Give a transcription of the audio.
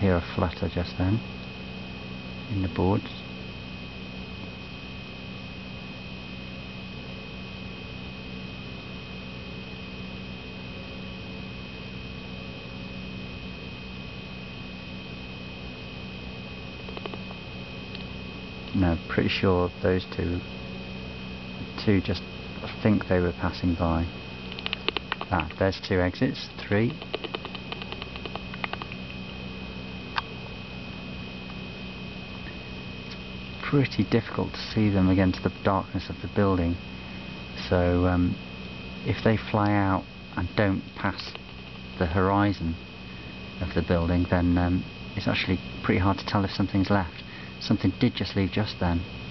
hear a flutter just then in the boards. No, pretty sure those two just, I think they were passing by. Ah, there's 2 exits, 3. It's pretty difficult to see them against the darkness of the building, so if they fly out and don't pass the horizon of the building, then it's actually pretty hard to tell if something's left. Something did just leave just then.